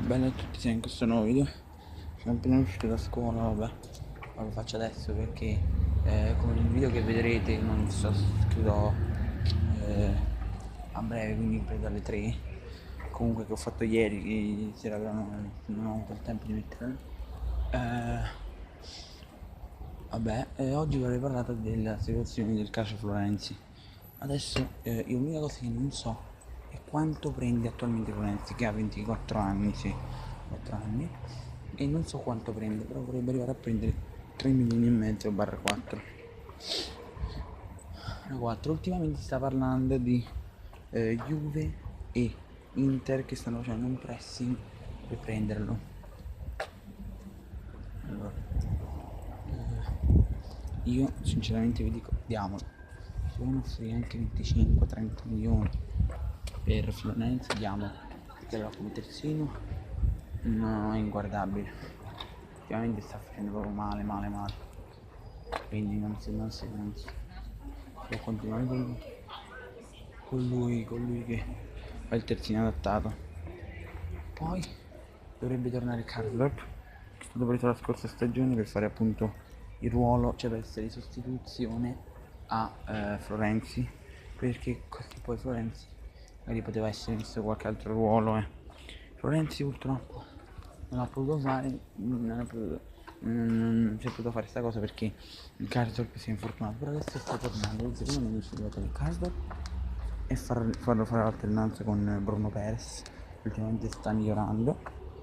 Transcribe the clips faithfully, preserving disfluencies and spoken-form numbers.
Bene a tutti, siamo in questo nuovo video. Sono appena uscito da scuola, vabbè, ma lo faccio adesso perché eh, come nel video che vedrete non so, chiudo eh, a breve, quindi preso alle tre. Comunque che ho fatto ieri sera, però non, non ho avuto il tempo di metterlo. Eh, vabbè, eh, oggi vorrei parlare della situazione del caso Florenzi. Adesso eh, io l'unica cosa che non so è quanto prende attualmente Florenzi, che ha ventiquattro anni, sì, quattro anni, e non so quanto prende, però vorrebbe arrivare a prendere tre milioni e mezzo barra quattro. quattro. Ultimamente si sta parlando di eh, Juve e Inter che stanno facendo un pressing per prenderlo. Allora, eh, io sinceramente vi dico, diamolo. Se uno offrire anche venticinque trenta milioni per Florenzi, diamolo, perché la come terzino no, è inguardabile. Ovviamente sta facendo proprio male, male, male. Quindi non si, non si, non si può continuare con, con lui, con lui che fa il terzino adattato. Poi dovrebbe tornare Karsdorp, che è stato preso la scorsa stagione per fare appunto il ruolo, cioè per essere di sostituzione a eh, Florenzi, perché così poi Florenzi magari poteva essere messo qualche altro ruolo. Eh. Florenzi purtroppo non ha potuto fare, non, ha potuto, non, non si è potuto fare questa cosa perché il Karsdorp si è infortunato, però adesso sta tornando, secondo me dice di il Karsdorp e far, farlo fare l'alternanza con Bruno Perez, ultimamente sta migliorando,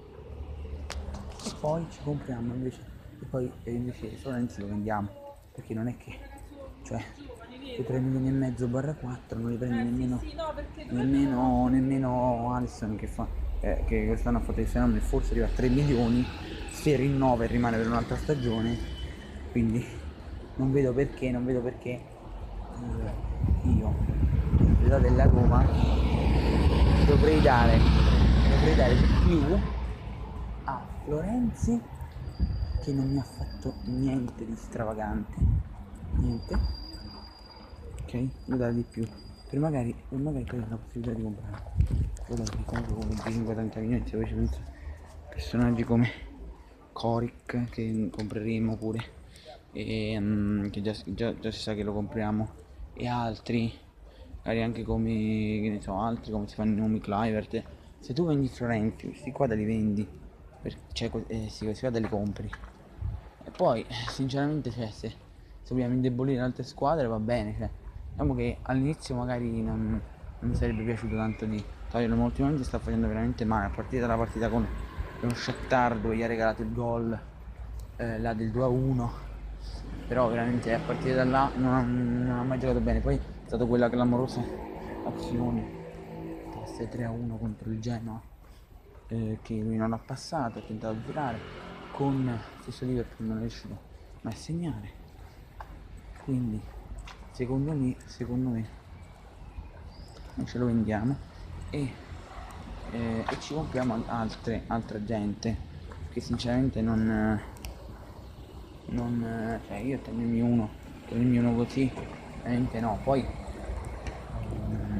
e poi ci compriamo invece, e poi e invece Florenzi lo vendiamo, perché non è che, cioè, che tre milioni e mezzo barra quattro non li prende nemmeno, nemmeno, nemmeno Alisson che fa, eh, che quest'anno ha fatto il fenomeno e forse arriva a tre milioni, se rinnova e rimane per un'altra stagione, quindi non vedo perché, non vedo perché eh, io, proprietà della Roma, dovrei dare, dovrei dare di più a Florenzi, che non mi ha fatto niente di stravagante, niente, ok? Devo dare di più, per magari, per magari avere la possibilità di comprare, però comunque con venticinque trenta milioni, se poi ci penso personaggi come Coric che compreremo pure, e um, che già, già, già si sa che lo compriamo, e altri, magari anche come, che ne so, altri come si fanno i nomi, Clivert. Se tu vendi Florenzi, questi qua te li vendi, per, cioè eh, sì, questi qua te li compri, e poi sinceramente, cioè, se, se vogliamo indebolire altre squadre va bene, cioè, diciamo che all'inizio magari non, non mi sarebbe piaciuto tanto di toglierlo, ma ultimamente sta facendo veramente male, a partire dalla partita con lo Shakhtar dove gli ha regalato il gol eh, là del due a uno, però veramente a partire da là non ha, non ha mai giocato bene. Poi è stata quella clamorosa azione, forse tre a uno contro il Genoa, eh, che lui non ha passato, ha tentato di tirare, con stesso Liverpool non è riuscito mai a segnare, quindi secondo me, secondo me noi ce lo vendiamo e, eh, e ci compriamo altre, altra gente, che sinceramente non, non cioè io tenermi uno, tenermi uno così, veramente no. Poi um,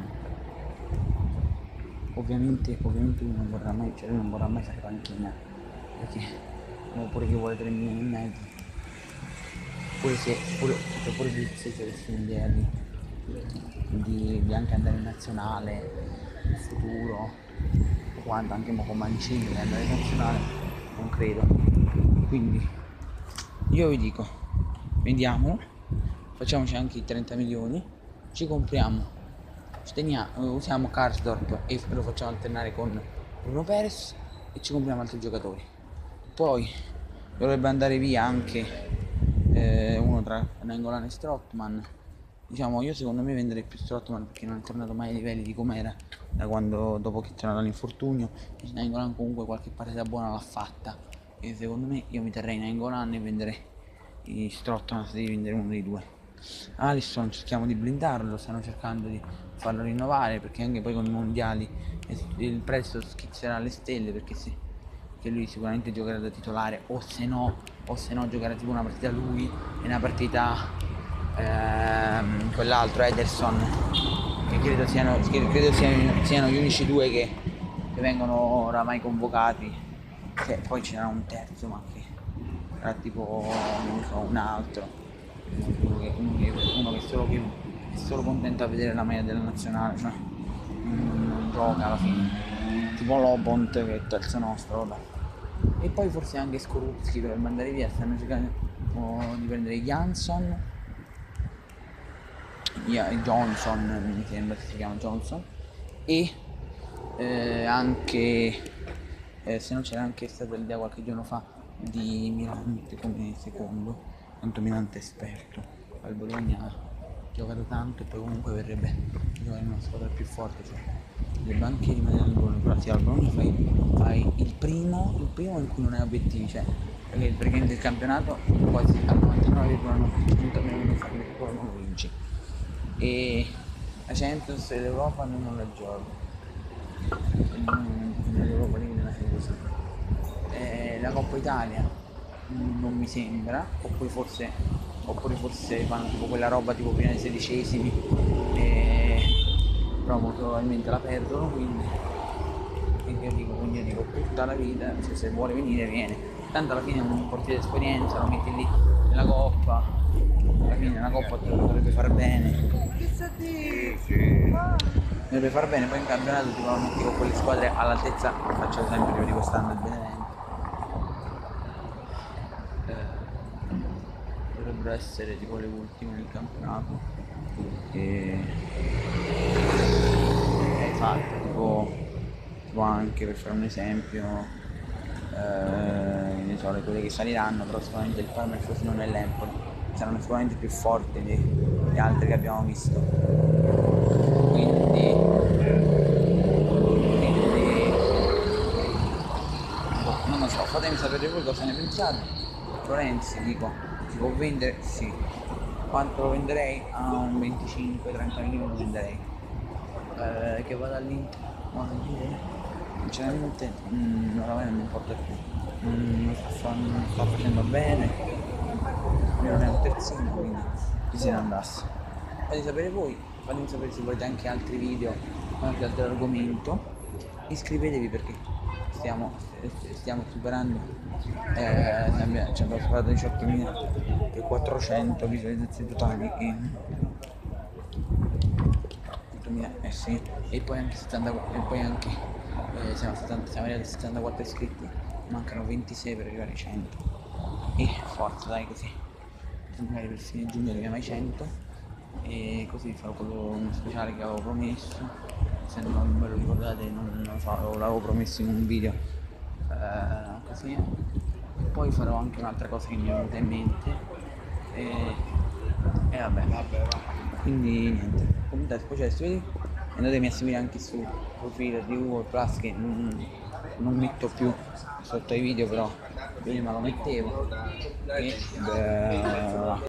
ovviamente, ovviamente lui non vorrà mai, cioè lui non vorrà mai fare panchina, perché oppure che vuole tre milioni e mezzo, pure se pure, cioè pure se si avesse un'idea di, di, di anche andare in nazionale in futuro, quando anche mo con Mancini andare in nazionale non credo, quindi io vi dico vendiamolo, facciamoci anche i trenta milioni, ci compriamo, ci teniamo, usiamo Karsdorp e lo facciamo alternare con Bruno Perez e ci compriamo altri giocatori. Poi dovrebbe andare via anche eh, uno tra Nainggolan e Strootman. Diciamo, io secondo me venderei più Strootman perché non è tornato mai ai livelli di com'era da quando, dopo che è tornato all'infortunio, e Nainggolan comunque qualche partita buona l'ha fatta, e secondo me io mi terrei Nainggolan e venderei i Strootman se devi vendere uno dei due. Alisson cerchiamo di blindarlo, stanno cercando di farlo rinnovare, perché anche poi con i mondiali il prezzo schizzerà alle stelle, perché sì, che lui sicuramente giocherà da titolare, o se no, o se no giocherà tipo una partita lui e una partita ehm, quell'altro Ederson, che credo siano, che credo siano, siano gli unici due che, che vengono oramai convocati, che poi c'era un terzo ma che era tipo, non so, un altro, uno che, uno che, uno che solo che è solo contento a vedere la maglia della nazionale, cioè non, non gioca alla fine, tipo Lobont che è il terzo nostro, vabbè. E poi forse anche Skorupski dovrebbe andare via, stanno cercando di prendere Jansson, Johnson mi sembra che si chiama Johnson, e eh, anche eh, se non c'era anche stata l'idea qualche giorno fa di Mirante come secondo, tanto Mirante è esperto, al Bologna ha giocato tanto e poi comunque verrebbe giocare in una squadra più forte, cioè dovrebbe anche rimanere al Bologna, però sì, al Bologna fai, fai il primo il primo in cui non hai obiettivi, cioè perché praticamente il campionato quasi al novantanove virgola nove per cento almeno non fa perché poi non lo vinci, e la Champions e l'Europa non la gioco, l'Europa League nella serie così. Eh, la Coppa Italia mm, non mi sembra, oppure forse, oppure forse fanno tipo quella roba tipo prima dei sedicesimi, e... però molto probabilmente la perdono, quindi, quindi io dico, quindi io dico tutta la vita, se, se vuole venire viene, tanto alla fine è un portiere di esperienza, lo metti lì nella Coppa, alla fine la Coppa te lo dovrebbe far bene, dovrebbe far bene, poi in campionato ti lo metti con quelle squadre all'altezza, faccio l'esempio di quest'anno il Benevento, eh, dovrebbero essere tipo le ultime nel campionato, e esatto, tipo, tipo anche per fare un esempio, eh, ne so, le quelle che saliranno, però sicuramente il Parma, il Frosinone e l'Empoli saranno sicuramente più forti delle altre che abbiamo visto, quindi, quindi non lo so, fatemi sapere voi cosa ne pensate. Florenzi, dico, si può vendere? Sì. Quanto lo venderei? A un venticinque trenta milioni lo venderei. Eh, che vada all'Inter? Ma sinceramente mm, oramai non mi importa più. Mm, non, sta, non sta facendo bene, non è un terzino, quindi chi se ne andasse. Fatemi sapere voi, fatemi sapere se volete anche altri video, anche altro argomento. Iscrivetevi perché stiamo, stiamo superando, eh, abbiamo, ci abbiamo superato diciottomila quattrocento visualizzazioni totali e ottomila, eh sì, e poi anche settanta, e poi anche eh, siamo, settanta, siamo arrivati a settantaquattro iscritti, mancano ventisei per arrivare ai cento, e forza dai, così magari per fine giugno arriviamo ai cento e così farò quello uno speciale che avevo promesso, se non me lo ricordate non lo so, l'avevo promesso in un video, eh, così, e poi farò anche un'altra cosa che mi è venuta in mente, e, e vabbè, vabbè, quindi niente, commentate, poi c'è vedi, andatemi a seguire anche sul profilo di Google Plus che non, non metto più sotto ai video, però prima lo mettevo, e beh,